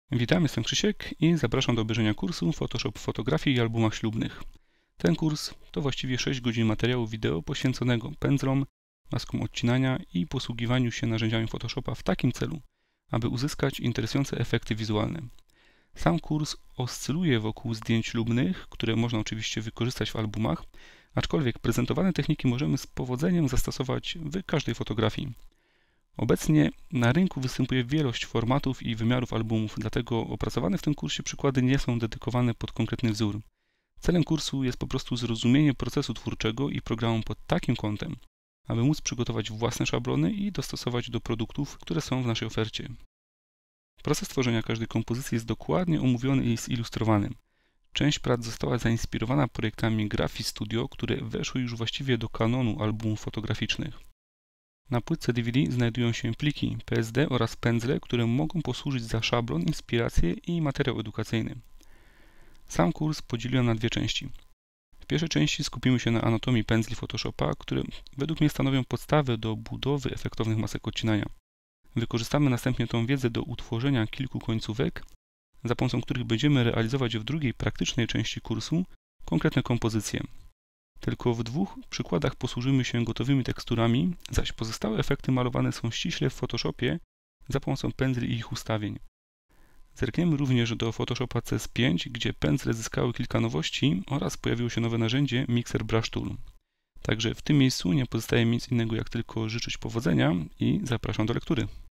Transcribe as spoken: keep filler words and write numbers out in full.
Witam, jestem Krzysiek i zapraszam do obejrzenia kursu Photoshop w fotografii i albumach ślubnych. Ten kurs to właściwie sześć godzin materiału wideo poświęconego pędzlom, maskom odcinania i posługiwaniu się narzędziami Photoshopa w takim celu, aby uzyskać interesujące efekty wizualne. Sam kurs oscyluje wokół zdjęć ślubnych, które można oczywiście wykorzystać w albumach, aczkolwiek prezentowane techniki możemy z powodzeniem zastosować w każdej fotografii. Obecnie na rynku występuje wielość formatów i wymiarów albumów, dlatego opracowane w tym kursie przykłady nie są dedykowane pod konkretny wzór. Celem kursu jest po prostu zrozumienie procesu twórczego i programu pod takim kątem, aby móc przygotować własne szablony i dostosować do produktów, które są w naszej ofercie. Proces tworzenia każdej kompozycji jest dokładnie omówiony i zilustrowany. Część prac została zainspirowana projektami Graphic Studio, które weszły już właściwie do kanonu albumów fotograficznych. Na płytce D V D znajdują się pliki P S D oraz pędzle, które mogą posłużyć za szablon, inspirację i materiał edukacyjny. Sam kurs podzieliłem na dwie części. W pierwszej części skupimy się na anatomii pędzli Photoshopa, które według mnie stanowią podstawę do budowy efektownych masek odcinania. Wykorzystamy następnie tą wiedzę do utworzenia kilku końcówek, za pomocą których będziemy realizować w drugiej praktycznej części kursu konkretne kompozycje. Tylko w dwóch przykładach posłużymy się gotowymi teksturami, zaś pozostałe efekty malowane są ściśle w Photoshopie za pomocą pędzli i ich ustawień. Zerkniemy również do Photoshopa C S pięć, gdzie pędzle zyskały kilka nowości oraz pojawiło się nowe narzędzie Mixer Brush Tool. Także w tym miejscu nie pozostaje mi nic innego jak tylko życzyć powodzenia i zapraszam do lektury.